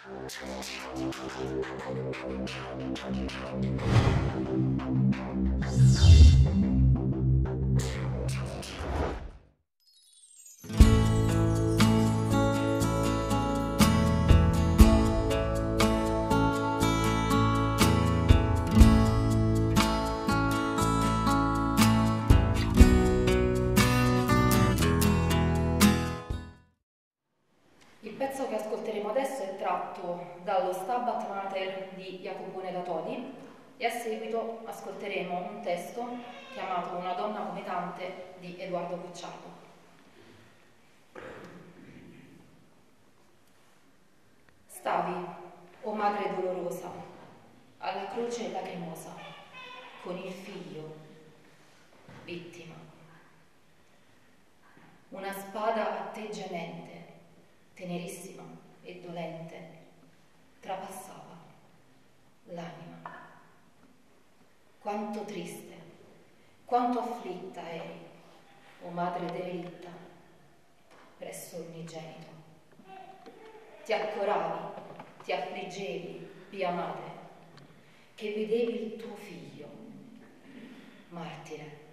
Il pezzo che ascolteremo adesso è tratto dallo Stabat Mater di Jacobone da Todi e a seguito ascolteremo un testo chiamato Una donna come tante di Edoardo Cocciato. Stavi, o madre dolorosa, alla croce lacrimosa, con il figlio, vittima. Una spada a te gemente, tenerissima e dolente, trapassava l'anima. Quanto triste, quanto afflitta eri, o madre derelitta, presso l'unigenito. Ti accoravi, ti affliggevi, pia madre, che vedevi il tuo figlio, martire.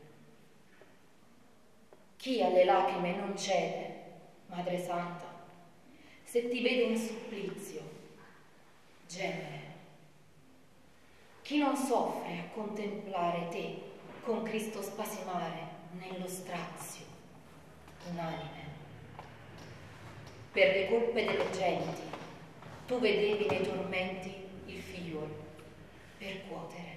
Chi alle lacrime non cede, Madre Santa, se ti vede in supplizio, gemere? Chi non soffre a contemplare te con Cristo spasimare nello strazio unanime? Per le colpe delle genti tu vedevi nei tormenti il figliuolo percuotere.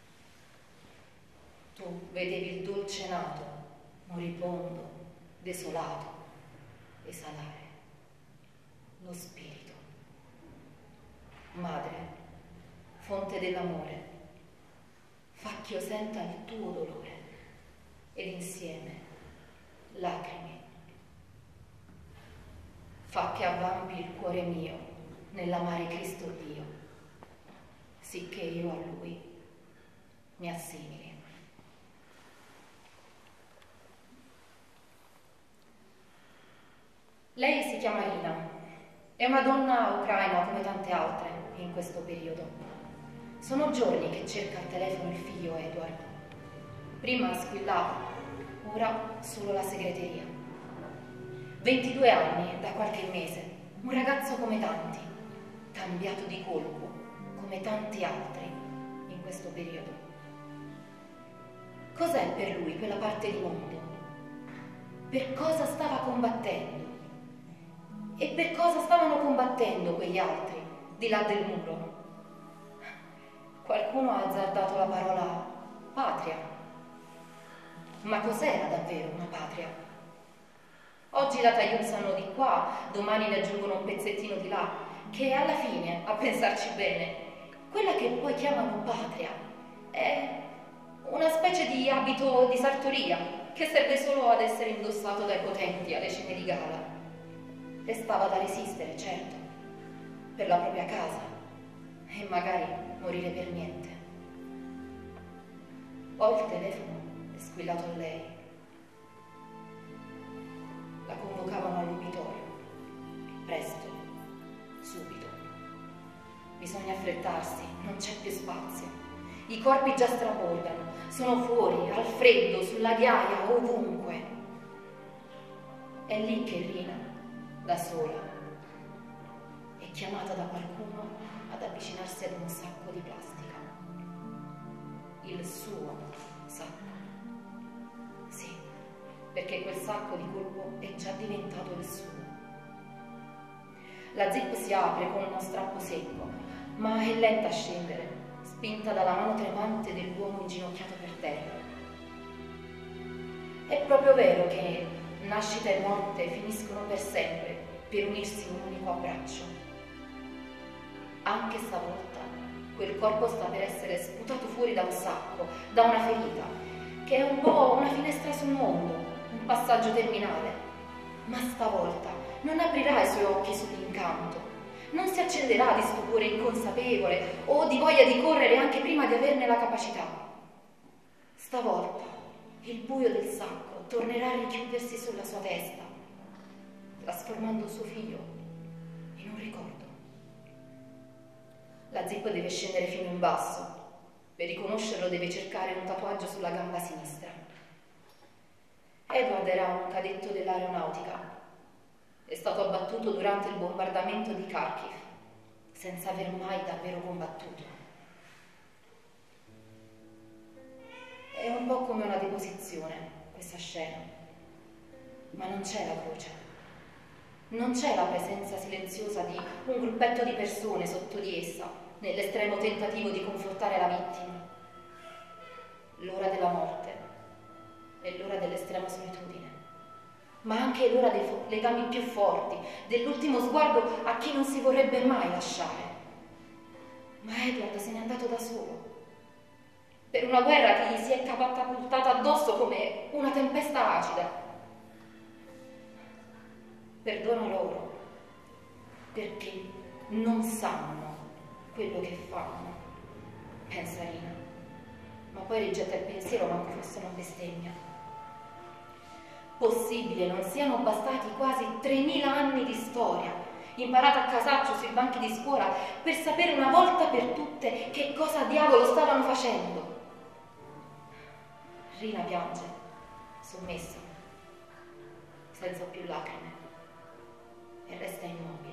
Tu vedevi il dolce nato, moribondo, desolato, esalare lo spirito. Madre, fonte dell'amore, fa ch'io senta il tuo dolore ed insieme lacrime. Fa che avvampi il cuore mio nell'amare Cristo Dio, sicché io a Lui mi assimili. Lei si chiama Rina, è una donna ucraina come tante altre in questo periodo. Sono giorni che cerca al telefono il figlio Edward. Prima squillava, ora solo la segreteria. 22 anni da qualche mese, un ragazzo come tanti, cambiato di colpo come tanti altri in questo periodo. Cos'è per lui quella parte di mondo? Per cosa stava combattendo? E per cosa stavano combattendo quegli altri di là del muro? Qualcuno ha azzardato la parola patria. Ma cos'era davvero una patria? Oggi la tagliuzzano di qua, domani ne aggiungono un pezzettino di là, che alla fine, a pensarci bene, quella che poi chiamano patria è una specie di abito di sartoria che serve solo ad essere indossato dai potenti alle cene di gala. Restava da resistere, certo, per la propria casa e magari morire per niente. Poi il telefono è squillato a lei. La convocavano all'ubitorio, presto, subito. Bisogna affrettarsi, non c'è più spazio. I corpi già strabordano, sono fuori, al freddo, sulla ghiaia, ovunque. È lì che Rina, da sola, è chiamata da qualcuno ad avvicinarsi ad un sacco di plastica. Il suo sacco. Sì, perché quel sacco di colpo è già diventato il suo. La zip si apre con uno strappo secco, ma è lenta a scendere, spinta dalla mano tremante dell'uomo inginocchiato per terra. È proprio vero che nascita e morte finiscono per sempre per unirsi in un unico abbraccio. Anche stavolta quel corpo sta per essere sputato fuori da un sacco, da una ferita, che è un po' una finestra sul mondo, un passaggio terminale. Ma stavolta non aprirà i suoi occhi sull'incanto, non si accenderà di stupore inconsapevole o di voglia di correre anche prima di averne la capacità. Stavolta il buio del sacco tornerà a richiudersi sulla sua testa, trasformando suo figlio in un ricordo. La zip deve scendere fino in basso. Per riconoscerlo deve cercare un tatuaggio sulla gamba sinistra. Edward era un cadetto dell'aeronautica. È stato abbattuto durante il bombardamento di Kharkiv, senza aver mai davvero combattuto. È un po' come una deposizione, questa scena. Ma non c'è la croce. Non c'è la presenza silenziosa di un gruppetto di persone sotto di essa, nell'estremo tentativo di confortare la vittima. L'ora della morte è l'ora dell'estrema solitudine, ma anche l'ora dei legami più forti, dell'ultimo sguardo a chi non si vorrebbe mai lasciare. Ma Edward se n'è andato da solo, per una guerra che gli si è catapultata addosso come una tempesta acida. Perdona loro, perché non sanno quello che fanno, pensa Rina, ma poi rigetta il pensiero manco fosse una bestemmia. Possibile non siano bastati quasi 3000 anni di storia, imparata a casaccio sui banchi di scuola, per sapere una volta per tutte che cosa diavolo stavano facendo. Rina piange, sommessa, senza più lacrime, e resta immobile,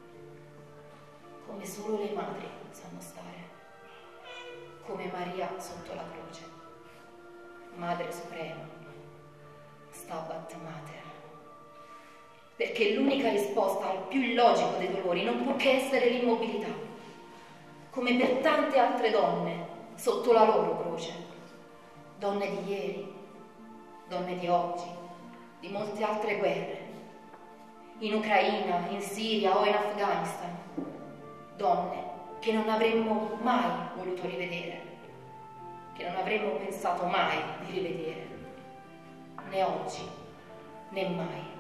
come solo le madri sanno stare, come Maria sotto la croce, Madre Suprema, Stabat Mater. Perché l'unica risposta al più illogico dei dolori non può che essere l'immobilità, come per tante altre donne sotto la loro croce, donne di ieri, donne di oggi, di molte altre guerre, in Ucraina, in Siria o in Afghanistan, donne che non avremmo mai voluto rivedere, che non avremmo pensato mai di rivedere, né oggi né mai.